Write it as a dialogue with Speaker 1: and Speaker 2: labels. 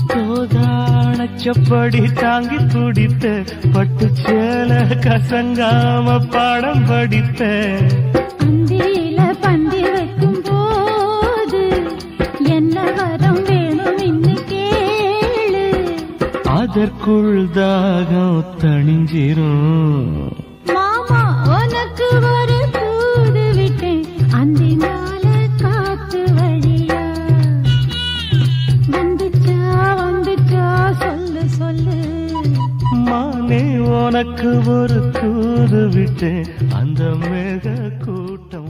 Speaker 1: தோதானச்சப்படி தாங்கி துடித்த பட்டு சேல கசங்காம பாடம் படித்த
Speaker 2: அந்தியில பந்தி வைக்கும் போது என்ன வரம் வேணும் இன்னு கேளு.
Speaker 1: அதற்குள் தாகம் தணிஞ்சிரும்.
Speaker 2: மாமா உனக்கு ஒரு தூது விட்டேன் அந்தி நாள காத்து வழியா. வந்துச்சா வந்துச்சா சொல்லு சொல்லு.
Speaker 1: மானே உனக்கு ஒரு தூது விட்டேன் அந்த மேக கூட்டம்